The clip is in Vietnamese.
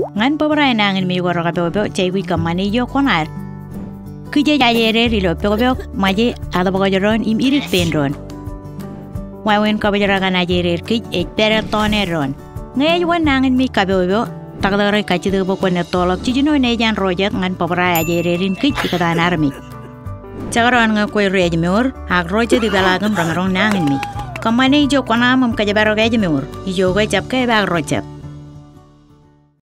ngan pabrai nangan mi gora bebe cai wi kamani yo konar kije jayere rilo bebe maje ada bagajaron im irit penron wawen kabajara kana jere kij e peretoneron ngay wan nangan mi kabebe takdare kajidu bokone tolok cijino ne jan rojet ngan pabrai jere rin kij ikatan armi cagaron nga koy rej meur ak roje di belagam rangarong nangan mi kamani jo konamam kajabaro gaj meur ijo gaj jap kay bag rojet